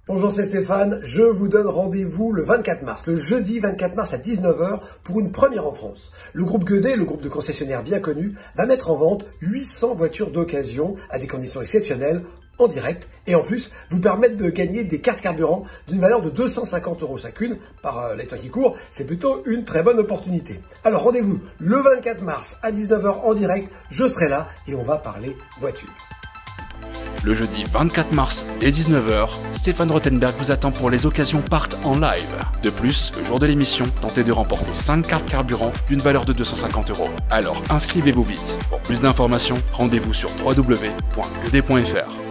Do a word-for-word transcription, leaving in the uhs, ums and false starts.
Bonjour, c'est Stéphane. Je vous donne rendez-vous le vingt-quatre mars, le jeudi vingt-quatre mars à dix-neuf heures pour une première en France. Le groupe Gueudet, le groupe de concessionnaires bien connu, va mettre en vente huit cents voitures d'occasion à des conditions exceptionnelles en direct et en plus vous permettre de gagner des cartes carburant d'une valeur de deux cent cinquante euros chacune. Par euh, les temps qui courent, c'est plutôt une très bonne opportunité. Alors rendez-vous le vingt-quatre mars à dix-neuf heures en direct, je serai là et on va parler voiture. Le jeudi vingt-quatre mars dès dix-neuf heures, Stéphane Rothenberg vous attend pour les occasions partent en live. De plus, le jour de l'émission, tentez de remporter cinq cartes carburant d'une valeur de deux cent cinquante euros. Alors inscrivez-vous vite. Pour plus d'informations, rendez-vous sur w w w point gueudet point f r.